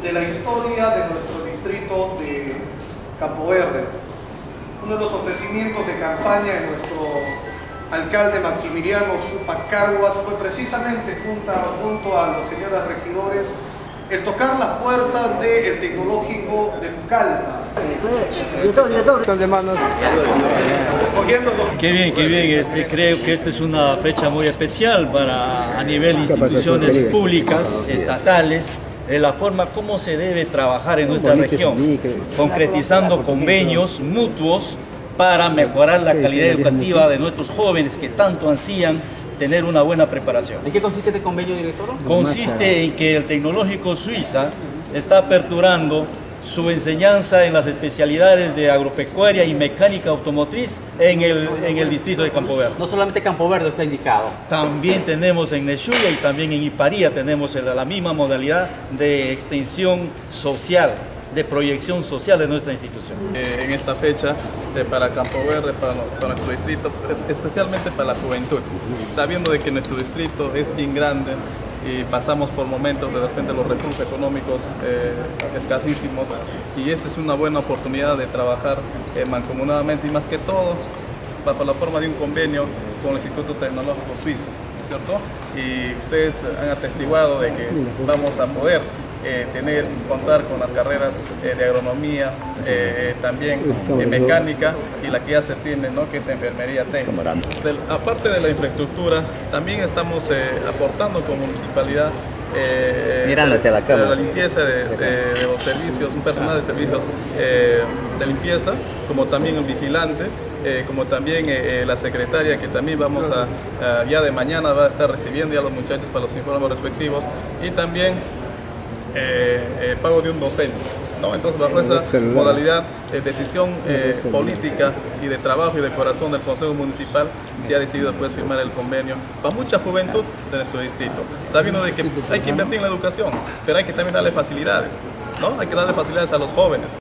de la historia de nuestro distrito de Campo Verde. Uno de los ofrecimientos de campaña de nuestro alcalde Maximiliano Supa Carguas fue precisamente junto a los señores regidores el tocar las puertas del Tecnológico de Pucallpa. Qué bien, qué bien. Creo que esta es una fecha muy especial a nivel de instituciones públicas, estatales, de la forma como se debe trabajar en nuestra región, concretizando convenios mutuos para mejorar la calidad educativa de nuestros jóvenes que tanto ansían tener una buena preparación. ¿En qué consiste este convenio, director? Consiste en que el Tecnológico Suiza está aperturando su enseñanza en las especialidades de agropecuaria y mecánica automotriz en el distrito de Campo Verde. No solamente Campo Verde está indicado. También tenemos en Neshuya y también en Iparía tenemos la misma modalidad de extensión social, de proyección social de nuestra institución. En esta fecha para Campo Verde, para nuestro distrito, especialmente para la juventud, sabiendo de que nuestro distrito es bien grande y pasamos por momentos de repente los recursos económicos escasísimos, y esta es una buena oportunidad de trabajar mancomunadamente y más que todo bajo la forma de un convenio con el Instituto Tecnológico Suizo, ¿no es cierto? Y ustedes han atestiguado de que vamos a poder contar con las carreras de agronomía, también mecánica, y la que ya se tiene, ¿no?, que es enfermería técnica. Aparte de la infraestructura, también estamos aportando como municipalidad Mirando hacia la cámara, la limpieza de los servicios, un personal de servicios de limpieza, como también un vigilante, como también la secretaria, que también vamos ya de mañana va a estar recibiendo ya a los muchachos para los informes respectivos, y también pago de un docente, ¿no? Entonces, bajo esa modalidad de decisión política y de trabajo y de corazón del Consejo Municipal, se ha decidido pues firmar el convenio para mucha juventud de nuestro distrito, sabiendo de que hay que invertir en la educación, pero hay que también darle facilidades, ¿no? Hay que darle facilidades a los jóvenes,